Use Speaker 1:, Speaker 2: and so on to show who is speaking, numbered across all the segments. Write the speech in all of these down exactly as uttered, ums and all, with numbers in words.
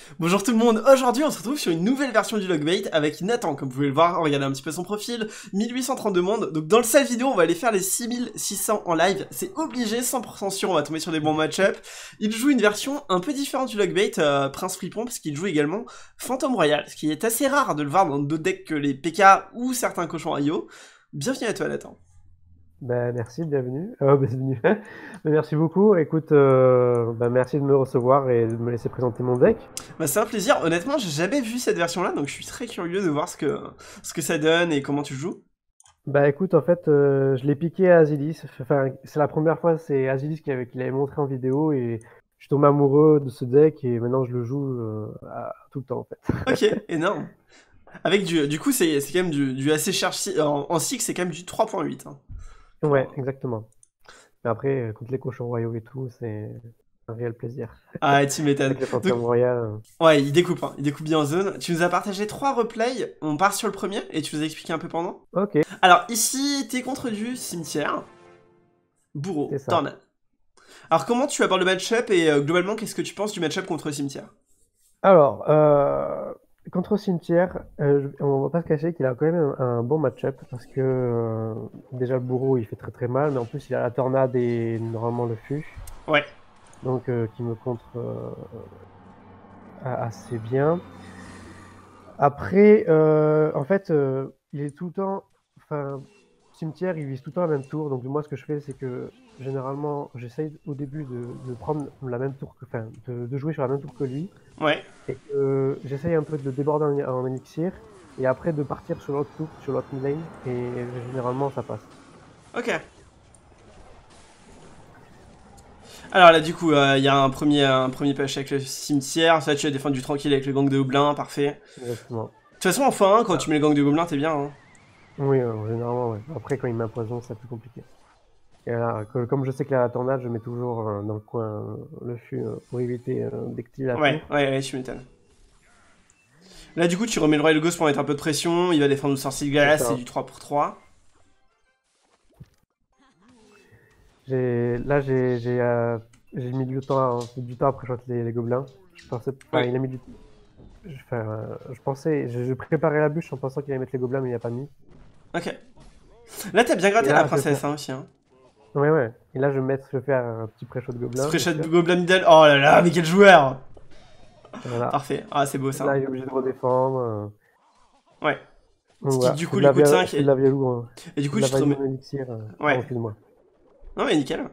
Speaker 1: Bonjour tout le monde, aujourd'hui on se retrouve sur une nouvelle version du Logbait avec Nathan, comme vous pouvez le voir, regardez un petit peu son profil, mille huit cent trente-deux mondes, donc dans cette vidéo on va aller faire les six mille six cents en live, c'est obligé, cent pour cent sûr, on va tomber sur des bons match-up. Il joue une version un peu différente du Logbait, euh, Prince Fripon, parce qu'il joue également Phantom Royal, ce qui est assez rare de le voir dans d'autres decks que les P K ou certains cochons I O. Bienvenue à toi Nathan.
Speaker 2: Bah, merci, bienvenue. Euh, bienvenue. Merci beaucoup. Écoute, euh, bah, merci de me recevoir et de me laisser présenter mon deck.
Speaker 1: Bah c'est un plaisir, honnêtement j'ai jamais vu cette version là, donc je suis très curieux de voir ce que, ce que ça donne et comment tu joues.
Speaker 2: Bah écoute, en fait, euh, je l'ai piqué à Azilis. Enfin, c'est la première fois, c'est Azilis qui avait, qui l'avait montré en vidéo et je suis tombé amoureux de ce deck et maintenant je le joue euh, à- tout le temps en fait.
Speaker 1: Ok, énorme. Avec du, du coup, c'est quand même du, du assez cher. En, en six, c'est quand même du trois point huit. Hein.
Speaker 2: Ouais,
Speaker 1: Enfin,
Speaker 2: exactement. Mais après, euh, contre les cochons royaux et tout, c'est un réel plaisir.
Speaker 1: ah, tu m'étonnes.
Speaker 2: Avec les
Speaker 1: Donc,
Speaker 2: fantômes royales. euh,
Speaker 1: ouais, il découpe, hein, il découpe bien en zone. Tu nous as partagé trois replays. On part sur le premier et tu nous as expliqué un peu pendant.
Speaker 2: Ok,
Speaker 1: Alors, ici, t'es contre du cimetière,
Speaker 2: c'est
Speaker 1: bourreau,
Speaker 2: ça.
Speaker 1: tornade. Alors, comment tu abordes le match-up et euh, globalement, qu'est-ce que tu penses du match-up contre le cimetière?
Speaker 2: Alors, euh, contre Cimetière, euh, je- on va pas se cacher qu'il a quand même un, un bon match-up parce que euh, déjà le bourreau il fait très très mal, mais en plus il a la tornade et normalement le fût,
Speaker 1: Ouais.
Speaker 2: donc euh, qui me contre euh, a- assez bien. Après, euh, en fait, euh, il est tout le temps, enfin, Cimetière il vise tout le temps la même tour, donc moi ce que je fais c'est que généralement j'essaye au début de, de prendre la même tour que, enfin, de, de jouer sur la même tour que lui.
Speaker 1: Ouais.
Speaker 2: Et que j'essaye un peu de le déborder en, en élixir et après de partir sur l'autre tour, sur l'autre lane et généralement ça passe.
Speaker 1: Ok. Alors là, du coup, il euh, y a un premier, un premier patch avec le cimetière. Ça, tu as défendu tranquille avec le gang de gobelins, parfait.
Speaker 2: Exactement.
Speaker 1: De toute façon, en fois un, quand
Speaker 2: Ah.
Speaker 1: tu mets le gang de gobelins, t'es bien. Hein.
Speaker 2: Oui, euh, généralement, ouais. Après, quand il met un poison, c'est plus compliqué. Et là, que- comme je sais qu'il y a la tornade, je mets toujours euh, dans le coin euh, le fût euh, pour éviter euh, d'activer la
Speaker 1: Ouais,
Speaker 2: tour.
Speaker 1: ouais, ouais, tu m'étonnes. Là, du coup, tu remets le Royal Ghost pour mettre un peu de pression. Il va défendre le sorcier de
Speaker 2: C'est
Speaker 1: glace, c'est
Speaker 2: ça.
Speaker 1: du trois pour trois.
Speaker 2: J'ai, là, j'ai, j'ai, euh, j'ai mis du temps, à- du temps après shot les, les gobelins. Je pensais, enfin,
Speaker 1: Ouais,
Speaker 2: il a mis du, je, enfin, euh, je pensais, je, je préparais la bûche en pensant qu'il allait mettre les gobelins, mais il a pas mis.
Speaker 1: ok. Là, t'as bien
Speaker 2: Et
Speaker 1: gratté la
Speaker 2: là, je vais faire
Speaker 1: princesse hein, aussi. Hein.
Speaker 2: Ouais, ouais. Et là, je vais mettre, je vais faire un petit pré-shot de gobelin,
Speaker 1: Spray
Speaker 2: bien
Speaker 1: shot
Speaker 2: sûr.
Speaker 1: Goblin Middle. Oh là là, mais quel joueur.
Speaker 2: Voilà.
Speaker 1: Parfait. Ah, c'est beau ça.
Speaker 2: Là, il est obligé de redéfendre. euh.
Speaker 1: Ouais.
Speaker 2: Donc
Speaker 1: Ce qui,
Speaker 2: voilà,
Speaker 1: du
Speaker 2: je fais
Speaker 1: coup,
Speaker 2: de
Speaker 1: lui
Speaker 2: la,
Speaker 1: coûte
Speaker 2: via...
Speaker 1: cinq.
Speaker 2: je fais de la
Speaker 1: Et,
Speaker 2: vialou, hein.
Speaker 1: et du
Speaker 2: Je fais
Speaker 1: coup,
Speaker 2: de la
Speaker 1: tu te
Speaker 2: value
Speaker 1: remets.
Speaker 2: en élixir. euh. Pardon,
Speaker 1: Ouais.
Speaker 2: excuse-moi.
Speaker 1: Non, mais nickel.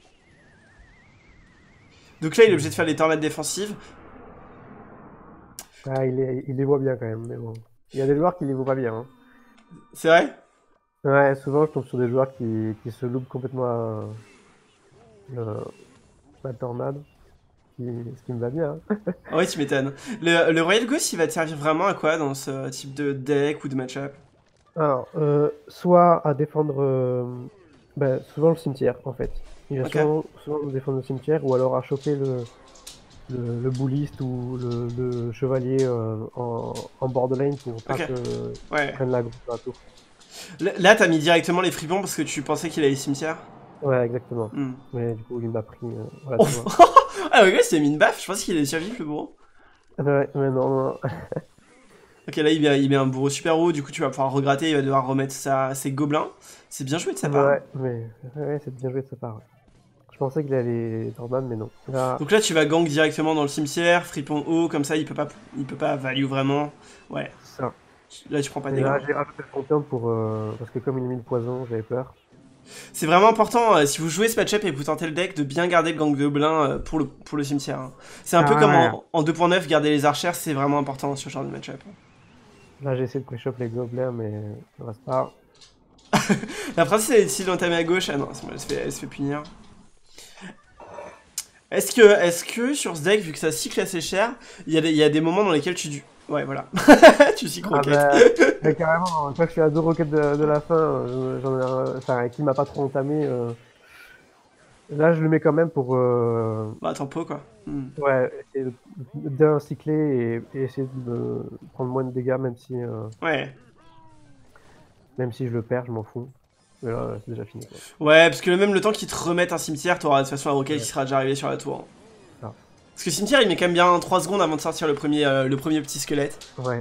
Speaker 1: Donc là, il est obligé de faire les tornades défensives.
Speaker 2: Ah, il, est... il les voit bien quand même, mais bon. Il y a des joueurs qui les voient pas bien, hein.
Speaker 1: C'est vrai?
Speaker 2: Ouais, souvent, je tombe sur des joueurs qui, qui se loupent complètement euh, le... la tornade, qui... ce qui me va bien, hein.
Speaker 1: Ah ouais, tu m'étonnes. Le, le Royal Ghost, il va te servir vraiment à quoi dans ce type de deck ou de match-up?
Speaker 2: Alors, euh, soit à défendre euh, ben, souvent le cimetière, en fait. Il va
Speaker 1: Ok.
Speaker 2: souvent, souvent me défendre le cimetière, ou alors à choper le, le, le bouliste ou le, le chevalier euh, en, en bord de lane pour pas
Speaker 1: Ok.
Speaker 2: que qu'il
Speaker 1: Ouais.
Speaker 2: prenne la sur la tour.
Speaker 1: Là, là, t'as mis directement les fripons parce que tu pensais qu'il allait cimetière.
Speaker 2: Ouais, exactement.
Speaker 1: Hmm.
Speaker 2: Mais du coup, il m'a pris. Euh, voilà,
Speaker 1: Oh.
Speaker 2: tu vois.
Speaker 1: Ah ouais, c'est mis une baffe, je pense qu'il allait survivre le bourreau.
Speaker 2: Ouais, mais non, non.
Speaker 1: Ok, là il met, il met un bourreau super haut, du coup tu vas pouvoir regratter, il va devoir remettre sa, ses gobelins. C'est bien joué de sa part.
Speaker 2: Ouais, mais ouais, c'est bien joué de sa part. Ouais. Je pensais qu'il allait Tornade, mais non. Là,
Speaker 1: Donc là tu vas gang directement dans le cimetière, fripon haut, comme ça il peut pas, il peut pas value vraiment. Ouais,
Speaker 2: c'est ça.
Speaker 1: là tu prends pas de
Speaker 2: Et
Speaker 1: dégâts.
Speaker 2: là, j'ai rajouté le fantôme pour. euh, parce que comme il a mis le poison, j'avais peur.
Speaker 1: C'est vraiment important, euh, si vous jouez ce match-up et que vous tentez le deck, de bien garder le gang de gobelins euh, pour, le, pour le cimetière. Hein. C'est un peu
Speaker 2: Ah
Speaker 1: comme
Speaker 2: ouais.
Speaker 1: en, en deux point neuf, garder les archères, c'est vraiment important sur ce genre de match-up.
Speaker 2: Là, j'ai essayé de pré-shop les gobelins, mais ça reste pas.
Speaker 1: La princesse elle décide d'entamer à gauche, ah non, elle se fait, elle se fait punir. Est-ce que, est-ce que sur ce deck, vu que ça cycle assez cher, il y, a des- il y a des moments dans lesquels tu... du- Ouais, voilà. Tu cycles
Speaker 2: Ah
Speaker 1: roquette.
Speaker 2: bah, bah, carrément, toi que je suis à deux roquettes de, de la fin, euh, j'en ai un, enfin, qui m'a pas trop entamé. euh, Là, je le mets quand même pour euh,
Speaker 1: Bah, tempo, quoi. Hmm.
Speaker 2: ouais, essayer de de bien cycler et, et essayer de me prendre moins de dégâts, même si, euh,
Speaker 1: Ouais.
Speaker 2: même si je le perds, je m'en fous. Mais là, c'est déjà fini, quoi.
Speaker 1: Ouais, parce que même le temps qu'ils te remettent un cimetière, t'auras de toute façon un roquette qui
Speaker 2: Ouais,
Speaker 1: sera déjà arrivé sur la tour.
Speaker 2: c'est ça.
Speaker 1: Parce que Cimetière, il met quand même bien trois secondes avant de sortir le premier, euh, le premier petit squelette.
Speaker 2: Ouais.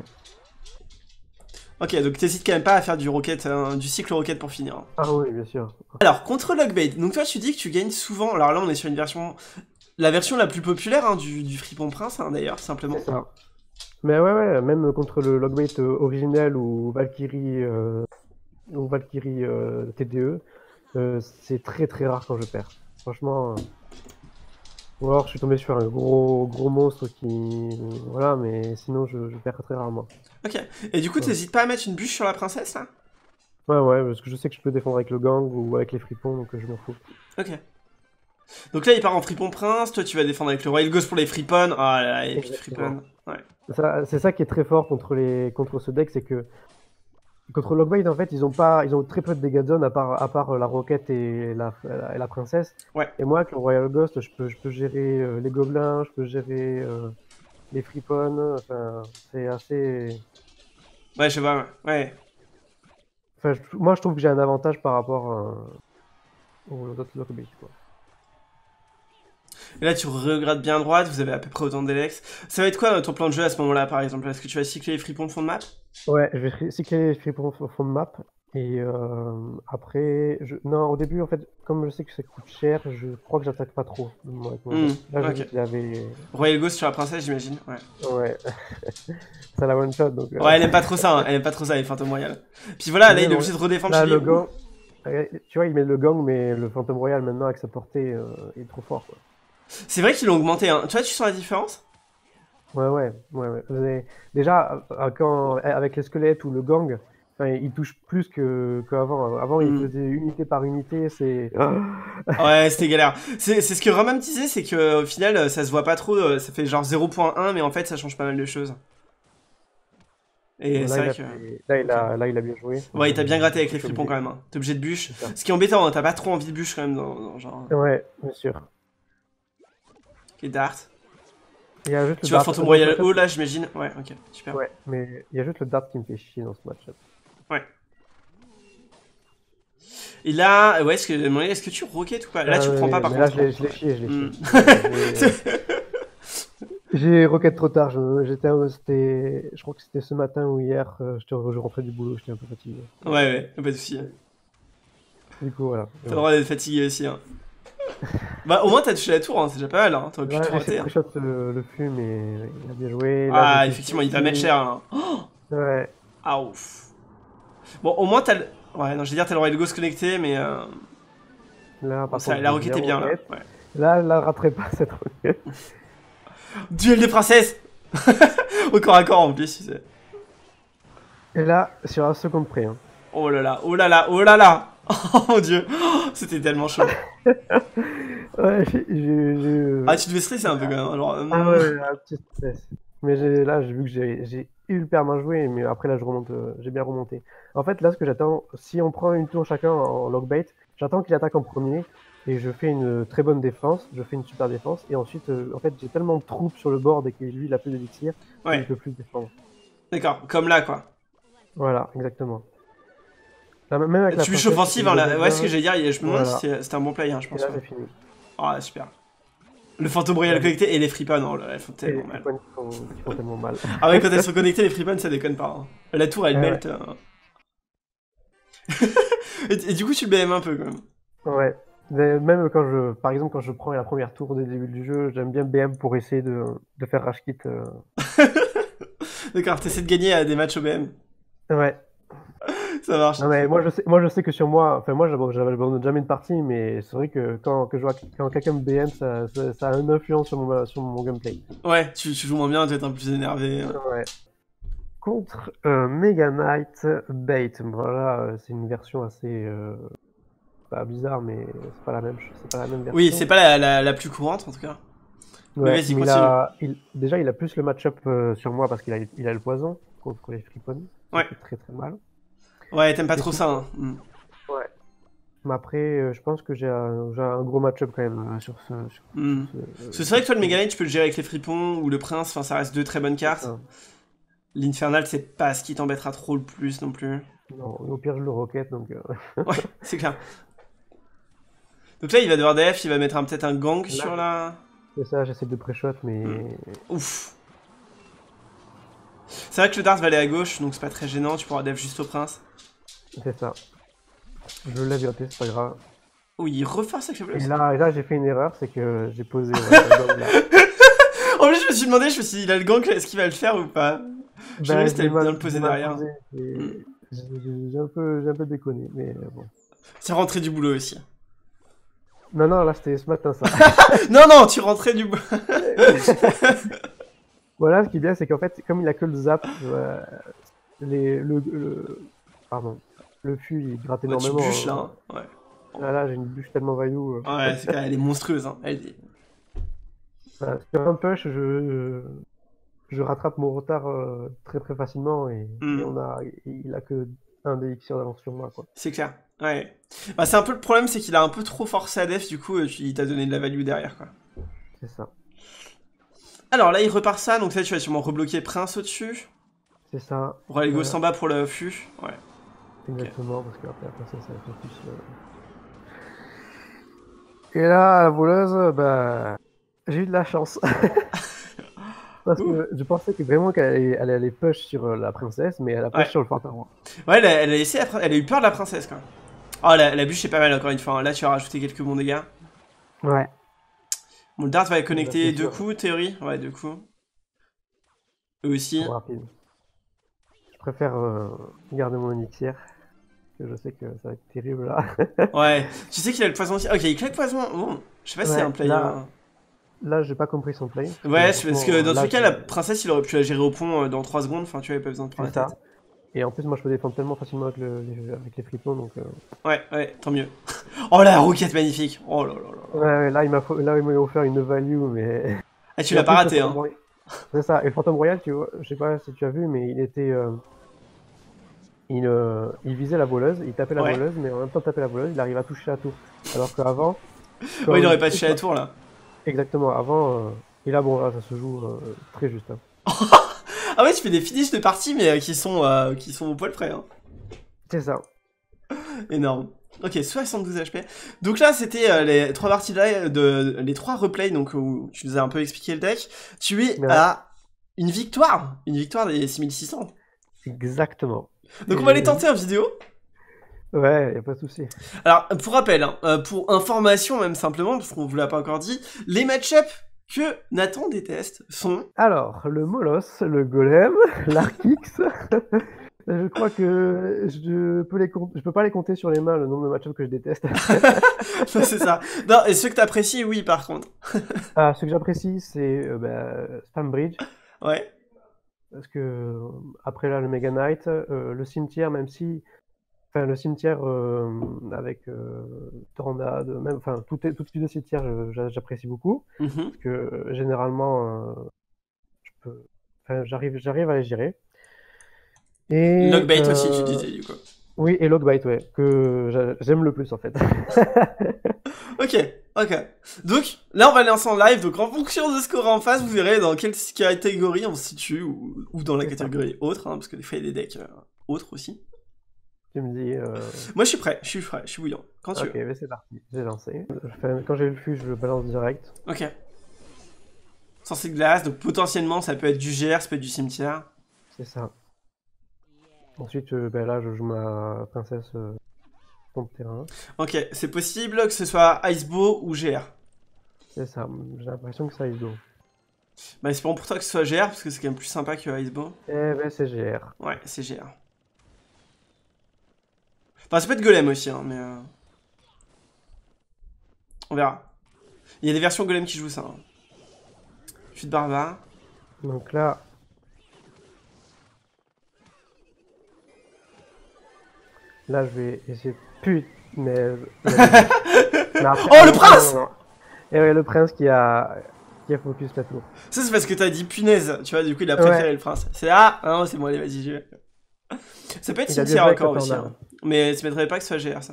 Speaker 1: Ok, donc t'hésites quand même pas à faire du rocket, euh, du cycle rocket pour finir.
Speaker 2: Ah oui, bien sûr.
Speaker 1: Alors, contre Logbait, donc toi tu dis que tu gagnes souvent, alors là on est sur une version, la version la plus populaire hein, du, du Fripon Prince hein, d'ailleurs, simplement.
Speaker 2: C'est ça. Mais ouais, ouais, même contre le Logbait euh, originel ou Valkyrie, euh, ou Valkyrie euh, T D E, euh, c'est très très rare quand je perds. Franchement, euh... ou alors je suis tombé sur un gros gros monstre qui... Voilà, mais sinon je, je perds très rarement.
Speaker 1: Ok, et du coup ouais. T'hésites pas à mettre une bûche sur la princesse là?
Speaker 2: Ouais, ouais, parce que je sais que je peux défendre avec le gang ou avec les fripons, donc je m'en fous.
Speaker 1: Ok. Donc là il part en Fripon Prince, toi tu vas défendre avec le Royal Ghost pour les fripons. Ah là là, et puis fripon. Ouais.
Speaker 2: C'est ça qui est très fort contre, les... contre ce deck, c'est que contre Logbait en fait ils ont pas ils ont très peu de dégâts de zone à part, à part la roquette et la, et la princesse.
Speaker 1: Ouais.
Speaker 2: Et moi avec le Royal Ghost je peux, je peux gérer euh, les gobelins, je peux gérer euh, les fripons, enfin c'est assez...
Speaker 1: Ouais je sais pas, ouais.
Speaker 2: Enfin, je, moi je trouve que j'ai un avantage par rapport euh, aux autres Logbait quoi.
Speaker 1: Et là tu regrades bien à droite, vous avez à peu près autant d'Elex. Ça va être quoi ton plan de jeu à ce moment-là par exemple? Est-ce que tu vas cycler les fripons fond de map?
Speaker 2: Ouais, je vais cycler les fripons fond de map. Et euh, après, je... non, au début, en fait, comme je sais que ça coûte cher, je crois que j'attaque pas trop. Moi,
Speaker 1: mmh,
Speaker 2: là,
Speaker 1: okay.
Speaker 2: il avait...
Speaker 1: Royal Ghost sur la princesse, j'imagine. Ouais.
Speaker 2: Ouais. Ça la one shot donc. Euh...
Speaker 1: Ouais, elle aime pas trop ça, hein. Elle aime pas trop ça, les fantômes royales. Puis voilà, là, il est obligé de redéfendre
Speaker 2: là,
Speaker 1: chez
Speaker 2: le
Speaker 1: lui.
Speaker 2: gang... Tu vois, il met le gang, mais le fantôme royal maintenant avec sa portée, euh, il est trop fort.
Speaker 1: C'est vrai qu'ils l'ont augmenté, hein. Tu vois, tu sens la différence?
Speaker 2: Ouais, ouais, ouais, ouais. Déjà, quand, avec les squelettes ou le gang, enfin, il touche plus que qu'avant. Avant, il
Speaker 1: mmh.
Speaker 2: faisait unité par unité, c'est...
Speaker 1: Ouais, c'était galère. C'est ce que Romain me disait, c'est qu'au final, ça se voit pas trop, ça fait genre zéro point un, mais en fait, ça change pas mal de choses. Et c'est vrai que...
Speaker 2: Fait... Là, il a... Là, il a bien joué.
Speaker 1: Ouais, il t'a bien gratté avec les fripons quand même. Hein. T'es obligé de bûche. Ce qui est embêtant, hein, t'as pas trop envie de bûche quand même dans, dans genre...
Speaker 2: Ouais, bien sûr.
Speaker 1: Ok, Dart.
Speaker 2: Il y a juste
Speaker 1: tu vas Fantôme Royal haut là, j'imagine. Ouais, ok, super.
Speaker 2: Ouais, mais il y a juste le Dart qui me fait chier dans ce match-up.
Speaker 1: Ouais. Et là, ouais, est-ce que, est que tu rocket ou pas? Là, euh, tu prends pas par
Speaker 2: contre. Là, je l'ai chié, je l'ai chié. J'ai rocket trop tard. J'étais, c'était, je crois que c'était ce matin ou hier. Je, je rentrais du boulot, j'étais un peu fatigué.
Speaker 1: Ouais, ouais, pas de soucis.
Speaker 2: Du coup, voilà.
Speaker 1: T'as le droit d'être fatigué aussi. Hein. Bah, au moins, t'as touché la tour, hein, c'est déjà pas mal. Hein. T'aurais pu
Speaker 2: ouais,
Speaker 1: te rater.
Speaker 2: J'ai shot le, le fume et il a bien joué.
Speaker 1: Là, ah, effectivement, il va mettre cher. Là.
Speaker 2: Oh ouais.
Speaker 1: Ah, ouf. Bon, au moins, t'as le. Ouais, non, je vais dire, t'as le Royal Ghost connecté, mais. Euh...
Speaker 2: Là, par
Speaker 1: ça,
Speaker 2: contre,
Speaker 1: la roquette est bien, là. Ouais.
Speaker 2: Là, là, raterait pas cette roquette.
Speaker 1: Duel des princesses. Au corps à corps, en plus, tu sais.
Speaker 2: Et là, sur un second près. Hein.
Speaker 1: Oh là là, oh là là, oh là là. Oh mon dieu, oh, c'était tellement chaud.
Speaker 2: Ouais, j'ai...
Speaker 1: Ah, tu devais stresser un peu quand même. Alors, euh...
Speaker 2: Ah ouais, un petit stress. Mais là, j'ai vu que j'ai hyper bien joué, mais après là, je remonte, euh, j'ai bien remonté. En fait, là, ce que j'attends, si on prend une tour chacun en Logbait, j'attends qu'il attaque en premier, et je fais une très bonne défense, je fais une super défense, et ensuite, euh, en fait, j'ai tellement de troupes sur le board et que lui, il a plus d'élixir,
Speaker 1: ouais.
Speaker 2: qu'il peut plus défendre.
Speaker 1: D'accord, comme là, quoi.
Speaker 2: Voilà, exactement. Là, même avec
Speaker 1: tu bûches offensive, hein, là. Ouais, ce que j'allais dire, je me demande voilà. si c'était un bon play, hein, je pense.
Speaker 2: Et là,
Speaker 1: ouais.
Speaker 2: c'est fini.
Speaker 1: Ah, oh, super. Le fantôme royal ouais. connecté et les fripons, oh là, elles font tellement
Speaker 2: et
Speaker 1: mal.
Speaker 2: Les font, ils font tellement mal.
Speaker 1: Ah ouais, quand elles sont connectées, les fripons, ça déconne pas. Hein. La tour, elle ouais, melt. Ouais. Hein. et, et du coup, tu le B M un peu, quand même.
Speaker 2: Ouais. Mais même quand je, par exemple, quand je prends la première tour dès le début du jeu, j'aime bien B M pour essayer de, de faire rage kit. Euh...
Speaker 1: D'accord, t'essaies de gagner à des matchs au B M.
Speaker 2: Ouais.
Speaker 1: Ça marche.
Speaker 2: Non, mais moi je sais, moi je sais que sur moi, enfin moi j'abandonne jamais une partie, mais c'est vrai que quand, que je vois, quand quelqu'un me B M, ça, ça, ça a une influence sur mon, sur mon gameplay.
Speaker 1: Ouais, tu, tu joues moins bien, tu es un peu plus énervé.
Speaker 2: Ouais. Contre euh, Mega Knight Bait, voilà, euh, c'est une version assez euh, pas bizarre, mais c'est pas la même, c'est pas la même version.
Speaker 1: Oui, c'est pas la, la, la plus courante en tout cas.
Speaker 2: Ouais, mais vas-y, continue. A, il, déjà, il a plus le match-up euh, sur moi parce qu'il a, il a le poison contre les fripons.
Speaker 1: Ouais.
Speaker 2: Très très mal.
Speaker 1: Ouais, t'aimes pas trop ça. Hein. Mm.
Speaker 2: Ouais. Mais après, euh, je pense que j'ai un, un gros match-up quand même euh, sur ce. Sur
Speaker 1: mm. ce euh, c'est vrai que toi, le Mega Knight, tu peux le gérer avec les fripons ou le prince, enfin, ça reste deux très bonnes cartes. L'Infernal, c'est pas ce qui t'embêtera trop le plus non plus.
Speaker 2: Non, au pire, je le rocket donc. Euh...
Speaker 1: ouais, c'est clair. Donc là, il va devoir D F, il va mettre peut-être un gang là, sur la.
Speaker 2: C'est ça, j'essaie de pré-shot, mais...
Speaker 1: Mm. Ouf. C'est vrai que le dart va aller à gauche, donc c'est pas très gênant, tu pourras def juste au prince.
Speaker 2: C'est ça. Je l'ai vioté, c'est pas grave.
Speaker 1: Oui, il reface avec le
Speaker 2: Et
Speaker 1: bleu.
Speaker 2: là, là j'ai fait une erreur, c'est que j'ai posé... Ouais, la gomme, là.
Speaker 1: En plus, je me suis demandé, je me suis dit, il a le gang, est-ce qu'il va le faire ou pas? Je
Speaker 2: Ben,
Speaker 1: vais
Speaker 2: je l'ai
Speaker 1: bien
Speaker 2: mal-
Speaker 1: le poser
Speaker 2: je l'ai mal
Speaker 1: derrière.
Speaker 2: posé, et
Speaker 1: Mm.
Speaker 2: J'ai j'ai un, peu- j'ai un peu déconné, mais euh, bon.
Speaker 1: C'est rentré du boulot aussi.
Speaker 2: Non, non, là, c'était ce matin, ça.
Speaker 1: Non, non, tu rentrais du boulot.
Speaker 2: Voilà, ce qui est bien, c'est qu'en fait, comme il a que le zap, euh, les, le, le... Pardon. Le fût, il gratte
Speaker 1: Ouais, tu
Speaker 2: énormément.
Speaker 1: bûches là.
Speaker 2: hein.
Speaker 1: Hein. Ouais.
Speaker 2: Là, là, j'ai une bûche tellement vaillou. euh.
Speaker 1: Ouais, c'est quand même, elle est monstrueuse. Hein. Elle est...
Speaker 2: Voilà, sur un push, je, je, je rattrape mon retard euh, très très facilement et,
Speaker 1: Mm.
Speaker 2: et on a, il a que un D X d'avance sur moi, quoi.
Speaker 1: C'est clair. Ouais. Bah, c'est un peu le problème, c'est qu'il a un peu trop forcé à def, du coup, euh, il t'a donné de la value derrière, quoi.
Speaker 2: C'est ça.
Speaker 1: Alors là, il repart ça, donc là, tu vas sûrement rebloquer Prince au-dessus.
Speaker 2: C'est ça.
Speaker 1: Pour aller
Speaker 2: Euh,
Speaker 1: ghost en bas pour le fût. Ouais.
Speaker 2: Exactement, parce qu'après, après ça, ça va être plus. euh. Et là, la voleuse, bah, j'ai eu de la chance. Parce
Speaker 1: Ouh.
Speaker 2: que je pensais que vraiment qu'elle allait, elle allait push sur euh, la princesse, mais elle a push
Speaker 1: Ouais.
Speaker 2: sur le fantôme.
Speaker 1: Ouais, elle a, elle a laissé la prin- elle a eu peur de la princesse, quand même. Oh, la, la bûche, c'est pas mal, encore une fois. Hein. Là, tu as rajouté quelques bons dégâts.
Speaker 2: Ouais.
Speaker 1: Bon, le dart va connecter
Speaker 2: Bah,
Speaker 1: deux
Speaker 2: sûr.
Speaker 1: coups, théorie. Ouais, deux coups. Eux aussi.
Speaker 2: Trop rapide. Je préfère euh, garder mon élixir. Parce que je sais que ça va être terrible là.
Speaker 1: Ouais. Tu sais qu'il a le poison aussi. Ok, il claque poison. Bon, je sais pas si c'est
Speaker 2: Ouais,
Speaker 1: un player.
Speaker 2: là- Là, j'ai pas compris son play. parce que,
Speaker 1: Ouais, c'est parce que
Speaker 2: franchement,
Speaker 1: dans tous
Speaker 2: là,
Speaker 1: les cas, la
Speaker 2: j'ai-
Speaker 1: princesse, il aurait pu la gérer au pont euh, dans trois secondes. Enfin, tu vois, il avait pas besoin de prendre
Speaker 2: C'est
Speaker 1: la
Speaker 2: ça.
Speaker 1: tête.
Speaker 2: Et en plus, moi, je peux défendre tellement facilement avec, le, les, avec les fripons, donc. euh,
Speaker 1: Ouais, ouais, tant mieux. Oh la roquette magnifique. Oh là là là.
Speaker 2: Ouais, ouais, là, il m'a fa- là, il m'a offert une value, mais.
Speaker 1: Ah, tu
Speaker 2: Et en
Speaker 1: l'as pas
Speaker 2: plus, le
Speaker 1: raté,
Speaker 2: Phantom
Speaker 1: hein.
Speaker 2: Royal- C'est ça. Et le Phantom Royal, tu vois, je sais pas si tu as vu, mais il était. euh, Il, euh, il visait la voleuse, il tapait la
Speaker 1: Ouais.
Speaker 2: voleuse, mais en même temps de taper la voleuse, il arrive à toucher la tour. Alors qu'avant.
Speaker 1: Ouais, il aurait pas touché la tour là.
Speaker 2: Exactement, avant. euh, Et là, bon, là, ça se joue euh, très juste. hein.
Speaker 1: Ah ouais, tu fais des finishes de partie, mais euh, qui sont euh, qui sont au poil près. Hein.
Speaker 2: C'est ça.
Speaker 1: Énorme. Ok, soixante-douze H P. Donc là, c'était euh, les trois parties de, live- de les trois replays, donc où tu nous as un peu expliqué le deck. Tu es
Speaker 2: Ouais.
Speaker 1: à une victoire, une victoire des six mille six cents.
Speaker 2: Exactement.
Speaker 1: Donc
Speaker 2: Et-
Speaker 1: on va les tenter en vidéo.
Speaker 2: Ouais, y a pas de souci.
Speaker 1: Alors, pour rappel, hein, euh, pour information même simplement, parce qu'on vous l'a pas encore dit, les match-ups que Nathan déteste sont...
Speaker 2: Alors, le Molos, le Golem, l'Arkix. Je crois que je peux les compte- je peux pas les compter sur les mains le nombre de match-ups que je déteste.
Speaker 1: C'est ça. Non, et ceux que t'apprécies, oui, par contre.
Speaker 2: Ah, ce que j'apprécie, c'est euh, bah, Spam Bridge.
Speaker 1: Ouais.
Speaker 2: Parce que euh, après là, le Mega Knight, euh, le cimetière, même si. Enfin, le cimetière euh, avec euh, Tornade, même. Enfin, tout, est- tout type de cimetière, je- j'a- j'apprécie beaucoup.
Speaker 1: Mhm.
Speaker 2: Parce que euh, généralement, euh, je peux. Enfin, j'arrive, j'arrive à les gérer. Et,
Speaker 1: Logbait aussi, tu
Speaker 2: euh,
Speaker 1: disais, du coup.
Speaker 2: Oui, et Logbite, ouais, que j'a- j'aime le plus en fait.
Speaker 1: Ok, ok. Donc, là, on va lancer en live. Donc, en fonction de ce qu'on aura en face, vous verrez dans quelle catégorie on se situe ou, ou dans la
Speaker 2: C'est ça.
Speaker 1: catégorie autre, hein, parce que des fois, il y a des decks euh, autres aussi.
Speaker 2: Tu me dis. euh,
Speaker 1: Moi, je suis prêt, je suis prêt, je suis bouillant. Quand tu
Speaker 2: Ok, mais c'est parti, j'ai lancé. Enfin, quand j'ai le fût, je le balance direct.
Speaker 1: veux. Ok. Censé glace, donc potentiellement, ça peut être du G R, ça peut être du cimetière.
Speaker 2: C'est ça. Ensuite, euh, ben là, je joue ma princesse euh, fond de terrain.
Speaker 1: Ok, c'est possible que ce soit Icebow ou G R.
Speaker 2: C'est ça, j'ai l'impression que ça est d'eau.
Speaker 1: Bah, espérons pour toi que ce soit G R, parce que c'est quand même plus sympa que Icebow.
Speaker 2: Eh ben, c'est G R.
Speaker 1: Ouais, c'est G R. Enfin, ça peut être Golem aussi, hein, mais... euh, On verra. Il y a des versions Golem qui jouent ça. Hein. Je suis de barbare.
Speaker 2: Donc là. Là, je vais essayer de. Putain, mais. Mais après-
Speaker 1: Oh, le
Speaker 2: non,
Speaker 1: prince
Speaker 2: non, non. Et ouais, le prince qui a. Qui a focus la tour.
Speaker 1: Ça, c'est parce que t'as dit punaise, tu vois, du coup, il a préféré
Speaker 2: Ouais.
Speaker 1: le prince. C'est ah, ah non, c'est bon, allez, vas-y, j'y vais. Ça peut être
Speaker 2: Il a bien
Speaker 1: cimetière
Speaker 2: joué avec
Speaker 1: encore
Speaker 2: le
Speaker 1: aussi,
Speaker 2: tornade.
Speaker 1: hein. Mais ça m'étonnerait pas que ce soit G R, ça.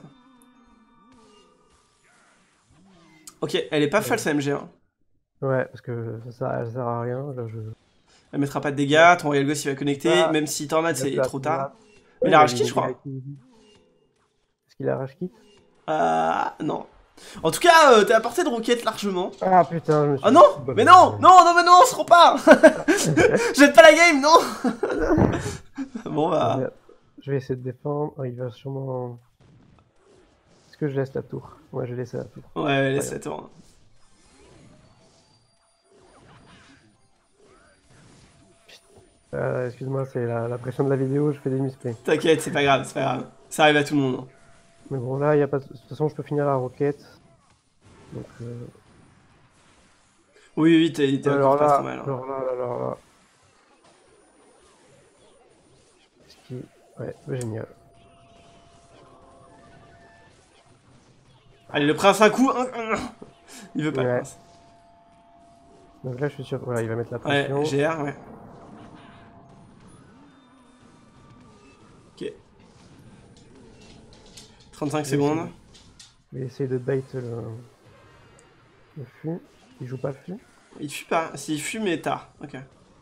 Speaker 1: Ok, elle est pas false M G, hein.
Speaker 2: Ouais, parce que ça, ça, ça sert à rien. Là, je...
Speaker 1: Elle mettra pas de dégâts, ton Royal Ghost il va connecter,
Speaker 2: Ah.
Speaker 1: même si Tornade c'est
Speaker 2: Il a
Speaker 1: trop
Speaker 2: plat-
Speaker 1: tard.
Speaker 2: plat-
Speaker 1: Mais il a
Speaker 2: Ouais,
Speaker 1: rage
Speaker 2: il
Speaker 1: kit,
Speaker 2: est
Speaker 1: je crois.
Speaker 2: direct. Est-ce qu'il a rage kit?
Speaker 1: Ah, non. En tout cas, euh, t'as apporté de roquettes largement.
Speaker 2: Ah putain, je me suis...
Speaker 1: Ah non, mais non, non, non, mais non, on se rend pas. Jette pas la game, non. Bon bah...
Speaker 2: Je vais essayer de défendre, oh, il va sûrement... Est-ce que je laisse la tour? Ouais, je laisse la tour.
Speaker 1: Ouais, laisse la tour.
Speaker 2: Euh, excuse-moi, c'est la, la pression de la vidéo, je fais des misplays.
Speaker 1: T'inquiète, c'est pas grave, c'est pas grave. Ça arrive à tout le monde.
Speaker 2: Mais bon, là, y a pas... de toute façon, je peux finir la roquette. Donc... Euh...
Speaker 1: Oui, oui, t'es encore pas trop mal. Hein.
Speaker 2: Alors là, alors là... Ce qui... Ouais, génial.
Speaker 1: Allez, le prince un coup. Il veut pas
Speaker 2: ouais.
Speaker 1: le prince.
Speaker 2: Donc là, je suis sûr... Voilà, il va mettre la pression.
Speaker 1: Ouais, G R, ouais. Ok. trente-cinq secondes.
Speaker 2: Je vais essayer de bait le... le fût. Il joue pas le fût?
Speaker 1: Il fuit pas. S'il fuit, mais tard. Ok.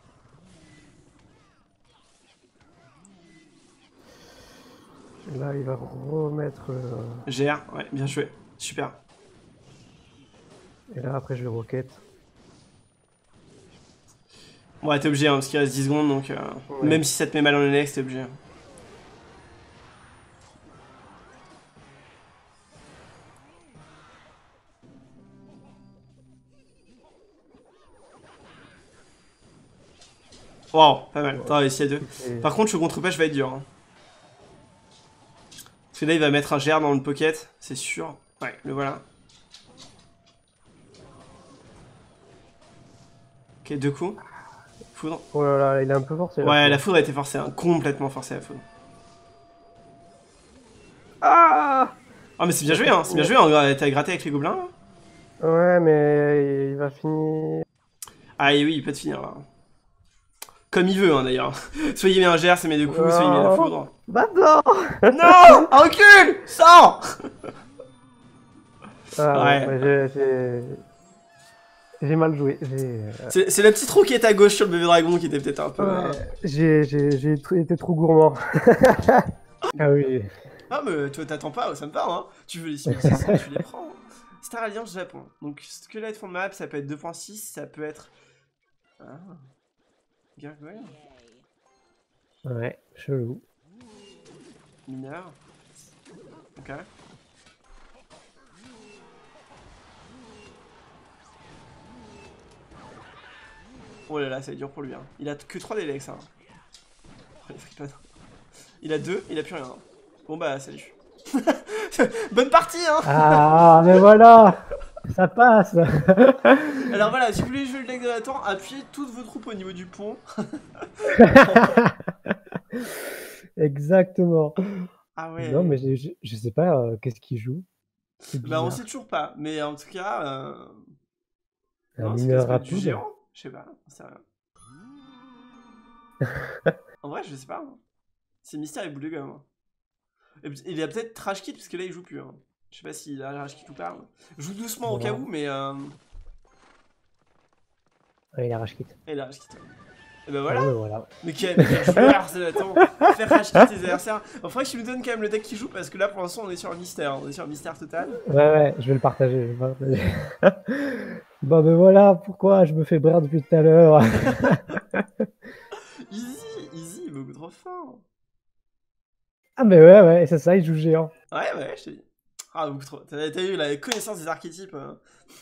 Speaker 2: Là, il va remettre le...
Speaker 1: G R, ouais, bien joué. Super.
Speaker 2: Et là, après, je vais roquette.
Speaker 1: Ouais, t'es obligé, hein, parce qu'il reste dix secondes, donc... Euh, ouais. Même si ça te met mal en le next, t'es obligé. Wow, pas mal. T'as réussi à deux. Par contre, le contre-pêche va être dur. Hein. Parce que là, il va mettre un G R dans le pocket, c'est sûr. Ouais, le voilà. Ok, deux coups. Foudre.
Speaker 2: Oh là là, il est un peu forcé.
Speaker 1: Ouais, la foudre a été forcée, hein. Complètement forcée la foudre.
Speaker 2: Ah
Speaker 1: Ah, mais c'est bien joué, hein. C'est bien joué, hein. T'as gratté avec les gobelins, là.
Speaker 2: Ouais, mais il va finir...
Speaker 1: Ah, et oui, il peut te finir, là. Comme il veut, hein, d'ailleurs. Soit il met un G R, ça met deux coups, oh. Soit il met la foudre.
Speaker 2: Bah non.
Speaker 1: Non. Un recul. Sors.
Speaker 2: Ah, ouais. Ouais, j'ai... J'ai mal joué. Euh...
Speaker 1: C'est la petite roquette à gauche sur le bébé dragon qui était peut-être un peu...
Speaker 2: Ouais, euh... J'ai été trop gourmand. Ah oui.
Speaker 1: Ah mais toi t'attends pas, ça me parle, hein. Tu veux les six mille six cents, tu les prends. Star Alliance Japon. Donc squelette fond de map, ça peut être deux point six, ça peut être... Ah... Gargoyle.
Speaker 2: Ouais, chelou.
Speaker 1: Mineur. Ok. Oh là là, ça va être dur pour lui. Hein. Il a que trois délais, ça. Oh, il a deux, il a plus rien. Bon bah, salut. Bonne partie, hein.
Speaker 2: Ah, mais voilà. Ça passe.
Speaker 1: Alors voilà, si vous voulez jouer le deck de Nathan, appuyez toutes vos troupes au niveau du pont.
Speaker 2: Exactement.
Speaker 1: Ah ouais.
Speaker 2: Non, mais je, je, je sais pas, euh, qu'est-ce qu'il joue.
Speaker 1: Bah on sait toujours pas, mais en tout cas... Euh...
Speaker 2: Un non, mineur rapide.
Speaker 1: Du géant, je sais pas, c'est rien. En vrai, je sais pas. Hein. C'est mystère et boule de gomme. Hein. Il a peut-être trash kit parce que là il joue plus. Hein. Je sais pas s'il a trash kit ou pas. Joue doucement ouais. Au cas où, mais. Euh...
Speaker 2: Ouais, il a rage kit.
Speaker 1: Et il a rage kit. Et bah voilà.
Speaker 2: Ah ouais, voilà.
Speaker 1: Mais quel joueur, c'est Nathan. Faire rage kit tes adversaires. Il faudrait que tu me donnes quand même le deck qui joue parce que là pour l'instant on est sur un mystère. On est sur un mystère total.
Speaker 2: Ouais, ouais, je vais le partager. Je vais le partager. Bon, ben voilà pourquoi je me fais brère depuis tout à l'heure.
Speaker 1: Easy, easy, beaucoup trop fort.
Speaker 2: Ah, mais ouais, ouais, c'est ça, il joue géant.
Speaker 1: Ouais, ouais, je te dis. Ah, beaucoup trop. T'as eu la connaissance des archétypes. Hein.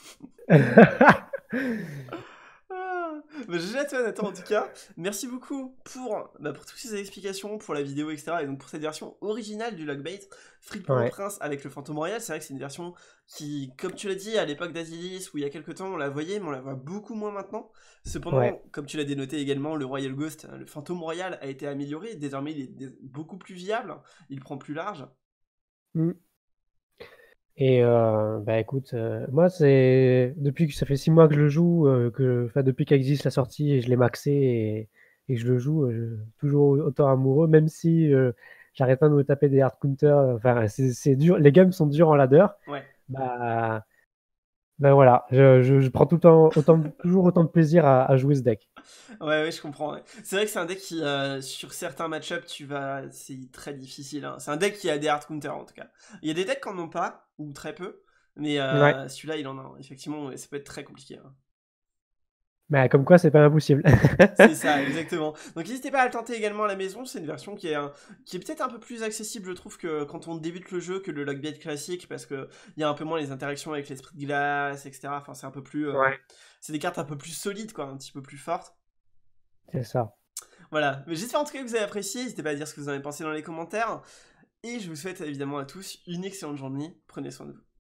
Speaker 1: Bah, G G à toi Nathan en tout cas, merci beaucoup pour, bah, pour toutes ces explications, pour la vidéo et cetera. Et donc pour cette version originale du Logbait, Free pour ouais. le Prince avec le Fantôme Royal. C'est vrai que c'est une version qui, comme tu l'as dit, à l'époque d'Azilis où il y a quelques temps on la voyait, mais on la voit beaucoup moins maintenant. Cependant, ouais. comme tu l'as dénoté également, le Royal Ghost, le Fantôme Royal a été amélioré, désormais il est beaucoup plus viable, il prend plus large.
Speaker 2: Mm. Et euh, bah écoute, euh, moi c'est depuis que ça fait six mois que je le joue, euh, que enfin depuis qu'Exist la sortie et je l'ai maxé et, et que je le joue, euh, je, toujours autant amoureux, même si euh, j'arrête pas de me taper des hard counters. Enfin c'est dur, les games sont durs en ladder.
Speaker 1: Ouais.
Speaker 2: Bah ben voilà, je, je, je prends tout le temps, autant, toujours autant de plaisir à, à jouer ce deck.
Speaker 1: Ouais, ouais, je comprends. Ouais. C'est vrai que c'est un deck qui, euh, sur certains match-ups, tu vas, c'est très difficile. Hein. C'est un deck qui a des hard counters en tout cas. Il y a des decks qui en ont pas, ou très peu. Mais
Speaker 2: Ouais.
Speaker 1: euh, celui-là, il en a un. Effectivement, ça peut être très compliqué. Hein.
Speaker 2: Bah, comme quoi, c'est pas impossible.
Speaker 1: C'est ça, exactement. Donc n'hésitez pas à le tenter également à la maison, c'est une version qui est, un- qui est peut-être un peu plus accessible, je trouve, que quand on débute le jeu que le Lockbait classique, parce qu'il y a un peu moins les interactions avec l'esprit de glace, et cetera. Enfin, c'est un peu plus... euh,
Speaker 2: Ouais,
Speaker 1: c'est des cartes un peu plus solides, quoi, un petit peu plus fortes.
Speaker 2: c'est ça.
Speaker 1: Voilà, mais j'espère en tout cas que vous avez apprécié, n'hésitez pas à dire ce que vous en avez pensé dans les commentaires, et je vous souhaite évidemment à tous une excellente journée, prenez soin de vous.